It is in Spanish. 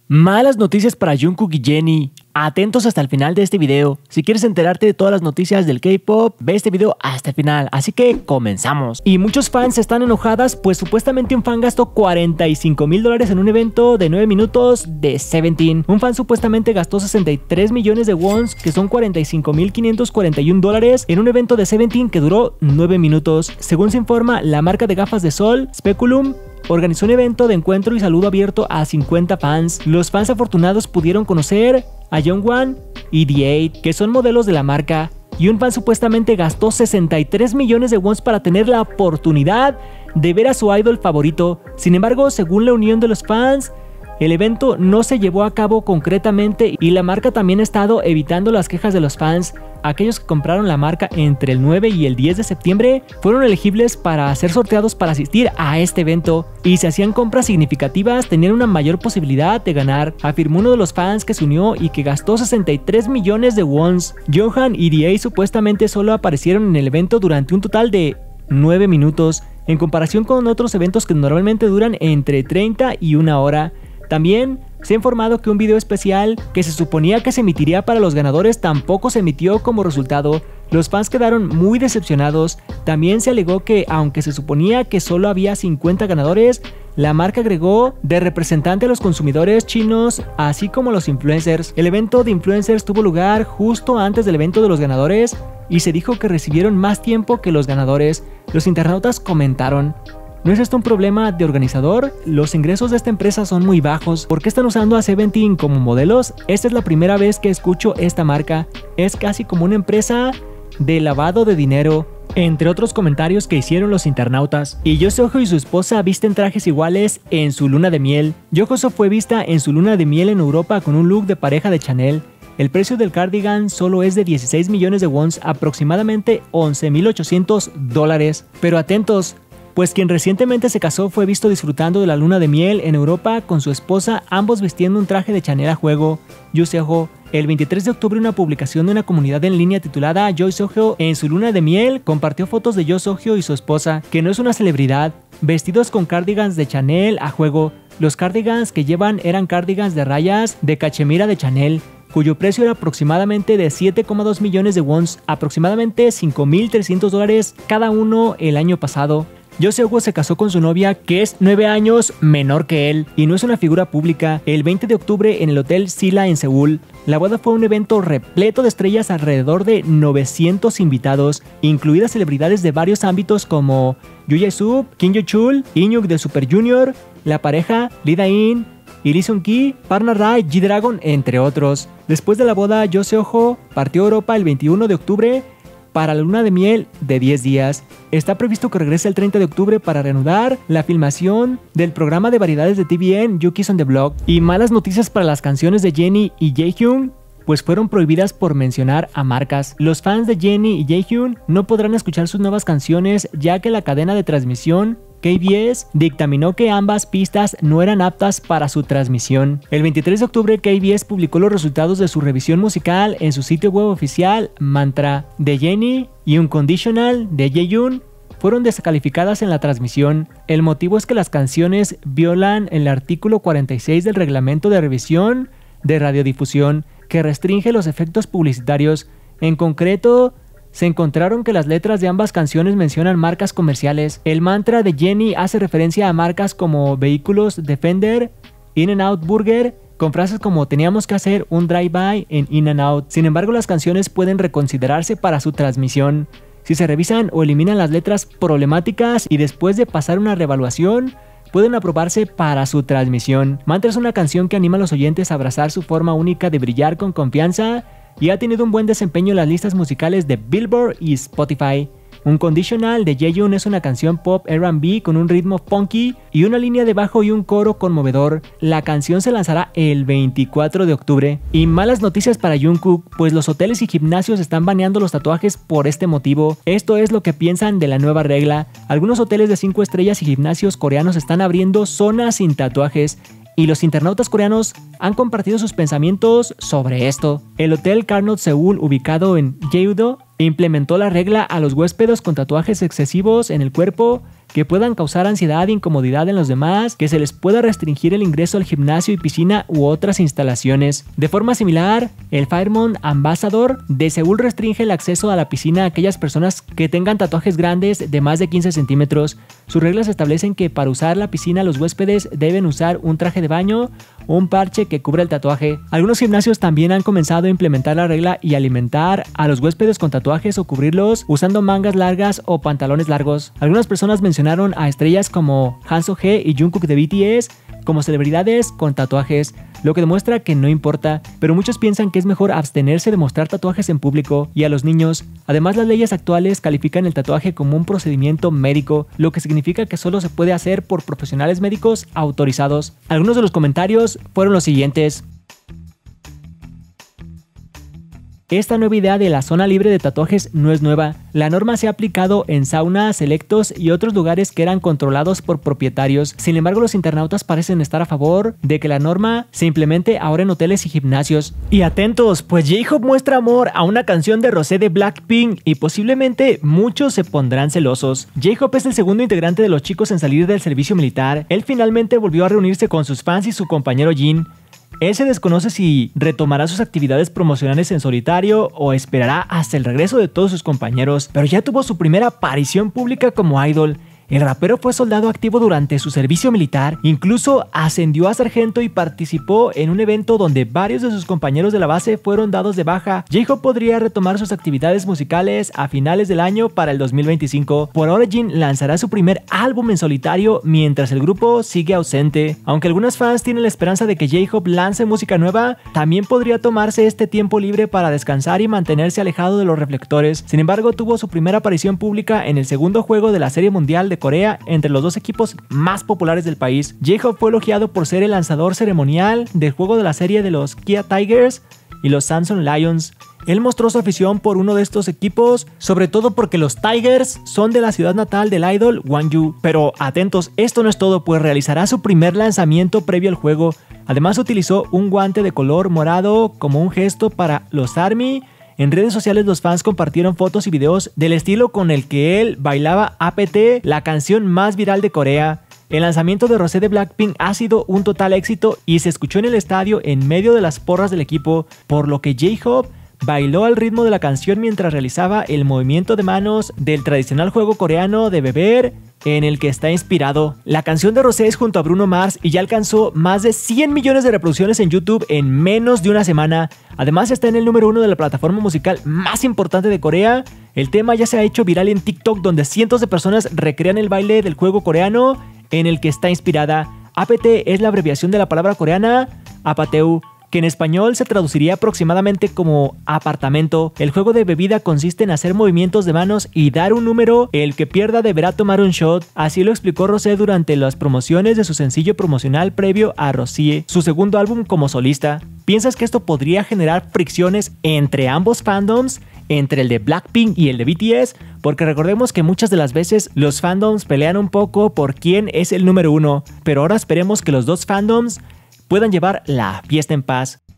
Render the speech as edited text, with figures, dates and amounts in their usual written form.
Malas noticias para Jungkook y Jennie. Atentos hasta el final de este video. Si quieres enterarte de todas las noticias del K-pop, ve este video hasta el final. Así que comenzamos. Y muchos fans están enojadas, pues supuestamente un fan gastó $45,000 en un evento de 9 minutos de Seventeen. Un fan supuestamente gastó 63 millones de wons, que son $45,541, en un evento de Seventeen que duró 9 minutos. Según se informa, la marca de gafas de sol, Speculum, organizó un evento de encuentro y saludo abierto a 50 fans. Los fans afortunados pudieron conocer a Jongwon y The8, que son modelos de la marca, y un fan supuestamente gastó 63 millones de wons para tener la oportunidad de ver a su idol favorito. Sin embargo, según la unión de los fans, el evento no se llevó a cabo concretamente y la marca también ha estado evitando las quejas de los fans. Aquellos que compraron la marca entre el 9 y el 10 de septiembre fueron elegibles para ser sorteados para asistir a este evento, y si hacían compras significativas tenían una mayor posibilidad de ganar, afirmó uno de los fans que se unió y que gastó 63 millones de wons. Johan y The8 supuestamente solo aparecieron en el evento durante un total de 9 minutos, en comparación con otros eventos que normalmente duran entre 30 y 1 hora. También se ha informado que un video especial que se suponía que se emitiría para los ganadores tampoco se emitió como resultado. Los fans quedaron muy decepcionados. También se alegó que, aunque se suponía que solo había 50 ganadores, la marca agregó de representante a los consumidores chinos, así como a los influencers. El evento de influencers tuvo lugar justo antes del evento de los ganadores y se dijo que recibieron más tiempo que los ganadores. Los internautas comentaron: ¿no es esto un problema de organizador? Los ingresos de esta empresa son muy bajos. ¿Por qué están usando a Seventeen como modelos? Esta es la primera vez que escucho esta marca. Es casi como una empresa de lavado de dinero, entre otros comentarios que hicieron los internautas. Y Yoo Seoho y su esposa visten trajes iguales en su luna de miel. Yoo Seoho fue vista en su luna de miel en Europa con un look de pareja de Chanel. El precio del cardigan solo es de 16 millones de wons, aproximadamente $11,800. Pero atentos, pues quien recientemente se casó fue visto disfrutando de la luna de miel en Europa con su esposa, ambos vistiendo un traje de Chanel a juego. Yoo Seoho. El 23 de octubre, una publicación de una comunidad en línea titulada Yoo Seoho en su luna de miel compartió fotos de Yoo Seoho y su esposa, que no es una celebridad, vestidos con cardigans de Chanel a juego. Los cardigans que llevan eran cardigans de rayas de cachemira de Chanel, cuyo precio era aproximadamente de 7,2 millones de wons, aproximadamente $5,300 cada uno el año pasado. Yoo Seoho se casó con su novia, que es 9 años menor que él y no es una figura pública, el 20 de octubre en el Hotel Sila en Seúl. La boda fue un evento repleto de estrellas, alrededor de 900 invitados, incluidas celebridades de varios ámbitos como Yoo Jae-suk, Kim Yoo-chul, Inhyuk de Super Junior, la pareja Lee Da-in y Lee Seung-gi, Parna Rai, G-Dragon, entre otros. Después de la boda, Yoo Seoho partió a Europa el 21 de octubre para la luna de miel de 10 días. Está previsto que regrese el 30 de octubre para reanudar la filmación del programa de variedades de TVN Yuki's on the Block. Y malas noticias para las canciones de Jennie y Jaehyun, pues fueron prohibidas por mencionar a marcas. Los fans de Jennie y Jaehyun no podrán escuchar sus nuevas canciones, ya que la cadena de transmisión KBS dictaminó que ambas pistas no eran aptas para su transmisión. El 23 de octubre, KBS publicó los resultados de su revisión musical en su sitio web oficial. Mantra de Jennie y Unconditional de Jaehyun fueron descalificadas en la transmisión. El motivo es que las canciones violan el artículo 46 del reglamento de revisión de radiodifusión, que restringe los efectos publicitarios. En concreto, se encontraron que las letras de ambas canciones mencionan marcas comerciales. El mantra de Jennie hace referencia a marcas como vehículos Defender, In-N-Out Burger, con frases como teníamos que hacer un drive-by en In-N-Out. Sin embargo, las canciones pueden reconsiderarse para su transmisión si se revisan o eliminan las letras problemáticas, y después de pasar una reevaluación pueden aprobarse para su transmisión. Mantra es una canción que anima a los oyentes a abrazar su forma única de brillar con confianza y ha tenido un buen desempeño en las listas musicales de Billboard y Spotify. Unconditional de Jaehyun es una canción pop R&B con un ritmo funky y una línea de bajo y un coro conmovedor. La canción se lanzará el 24 de octubre. Y malas noticias para Jungkook, pues los hoteles y gimnasios están baneando los tatuajes por este motivo. Esto es lo que piensan de la nueva regla. Algunos hoteles de 5 estrellas y gimnasios coreanos están abriendo zonas sin tatuajes, y los internautas coreanos han compartido sus pensamientos sobre esto. El Hotel Carnot Seúl, ubicado en Jeju-do, implementó la regla a los huéspedes con tatuajes excesivos en el cuerpo que puedan causar ansiedad e incomodidad en los demás, que se les pueda restringir el ingreso al gimnasio y piscina u otras instalaciones. De forma similar, el Fairmont Ambassador de Seúl restringe el acceso a la piscina a aquellas personas que tengan tatuajes grandes de más de 15 centímetros. Sus reglas establecen que para usar la piscina los huéspedes deben usar un traje de baño o un parche que cubra el tatuaje. Algunos gimnasios también han comenzado a implementar la regla y alimentar a los huéspedes con tatuajes o cubrirlos usando mangas largas o pantalones largos. Algunas personas mencionaron a estrellas como Han So-hee y Jungkook de BTS como celebridades con tatuajes, lo que demuestra que no importa, pero muchos piensan que es mejor abstenerse de mostrar tatuajes en público y a los niños. Además, las leyes actuales califican el tatuaje como un procedimiento médico, lo que significa que solo se puede hacer por profesionales médicos autorizados. Algunos de los comentarios fueron los siguientes. Esta nueva idea de la zona libre de tatuajes no es nueva. La norma se ha aplicado en saunas, selectos y otros lugares que eran controlados por propietarios. Sin embargo, los internautas parecen estar a favor de que la norma se implemente ahora en hoteles y gimnasios. Y atentos, pues J-Hope muestra amor a una canción de Rosé de Blackpink y posiblemente muchos se pondrán celosos. J-Hope es el segundo integrante de los chicos en salir del servicio militar. Él finalmente volvió a reunirse con sus fans y su compañero Jin. Él se desconoce si retomará sus actividades promocionales en solitario o esperará hasta el regreso de todos sus compañeros, pero ya tuvo su primera aparición pública como idol. El rapero fue soldado activo durante su servicio militar, incluso ascendió a sargento y participó en un evento donde varios de sus compañeros de la base fueron dados de baja. J-Hope podría retomar sus actividades musicales a finales del año para el 2025. Por ahora Jin lanzará su primer álbum en solitario mientras el grupo sigue ausente. Aunque algunos fans tienen la esperanza de que J-Hope lance música nueva, también podría tomarse este tiempo libre para descansar y mantenerse alejado de los reflectores. Sin embargo, tuvo su primera aparición pública en el segundo juego de la Serie Mundial de Corea entre los dos equipos más populares del país. J-Hope fue elogiado por ser el lanzador ceremonial del juego de la serie de los Kia Tigers y los Samsung Lions. Él mostró su afición por uno de estos equipos, sobre todo porque los Tigers son de la ciudad natal del idol Gwangju. Pero atentos, esto no es todo, pues realizará su primer lanzamiento previo al juego. Además utilizó un guante de color morado como un gesto para los ARMY. En redes sociales los fans compartieron fotos y videos del estilo con el que él bailaba APT, la canción más viral de Corea. El lanzamiento de Rosé de Blackpink ha sido un total éxito y se escuchó en el estadio en medio de las porras del equipo, por lo que J-Hope bailó al ritmo de la canción mientras realizaba el movimiento de manos del tradicional juego coreano de beber, en el que está inspirado. La canción de Rosé es junto a Bruno Mars y ya alcanzó más de 100 millones de reproducciones en YouTube en menos de una semana. Además está en el número 1 de la plataforma musical más importante de Corea. El tema ya se ha hecho viral en TikTok, donde cientos de personas recrean el baile del juego coreano en el que está inspirada. APT es la abreviación de la palabra coreana Apateu, que en español se traduciría aproximadamente como apartamento. El juego de bebida consiste en hacer movimientos de manos y dar un número. El que pierda deberá tomar un shot. Así lo explicó Rosé durante las promociones de su sencillo promocional previo a Rosie, su segundo álbum como solista. ¿Piensas que esto podría generar fricciones entre ambos fandoms? Entre el de Blackpink y el de BTS, porque recordemos que muchas de las veces los fandoms pelean un poco por quién es el número 1, pero ahora esperemos que los dos fandoms puedan llevar la fiesta en paz.